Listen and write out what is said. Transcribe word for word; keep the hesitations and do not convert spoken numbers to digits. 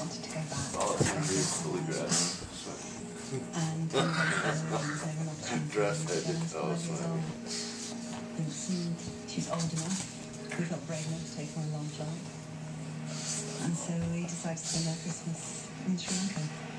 wanted to go back. Oh, that's really good. And then an opportunity. Dress head, She's oh, five years sorry. old. And she's old enough. We felt brave enough to take her on a long flight. And so we decided to spend our Christmas in Sri Lanka.